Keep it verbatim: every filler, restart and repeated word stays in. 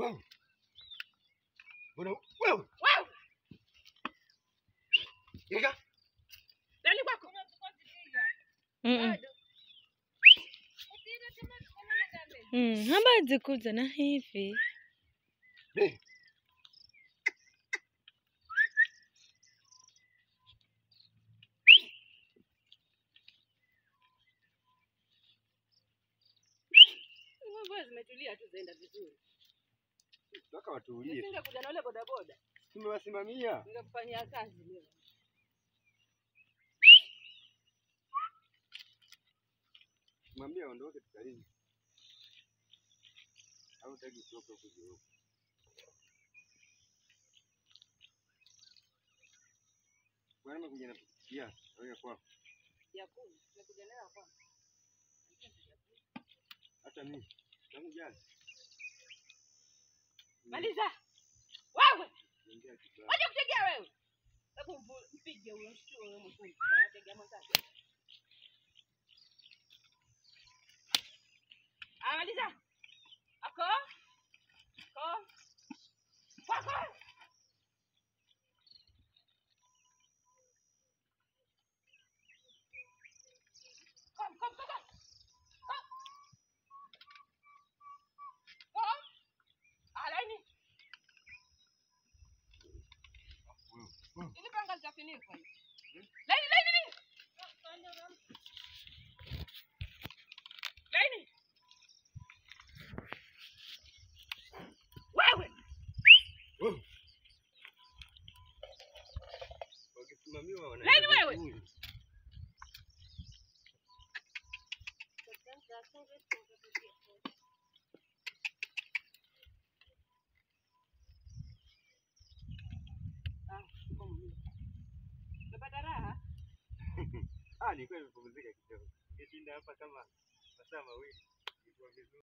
Wow. Bwana wewe. Wewe. Yega. Nani kwako? Mm. Mm, hamba zikuza na hivi. Eh. Wewe zimetulia tu zaenda vizuri. Nataka watulie. Nisinge kuja na wale boda boda. Tumewasimamia. Ningekufanyia kazi leo. Mwambie aondoke tukalini. Au tagi kutoka huko huko. Bwana kuja na ya, wewe kwa. Ya kumi, nimekuja nayo kwa. Hata mimi. Tangu jana. Maliza. Wewe. Niingia kibao. Waje kutegea wewe. Hebu mpige huyo mshtuo wewe mkuu. Anategea mwenzake. Ah, maliza. Ako? Ko? Kwako. Kom, kom, kom. Kom. Kom. Alaini. Ini panga litafinikwa. Laini, laini, laini. Laini. Wewe. Wewe. Wakisimamiwa wana. Laini wewe. Ah, umepata raha? Ah, ni kweli kupumzika kidogo. Nishinda hapa kama masaa mawili. Ilikuwa vizuri.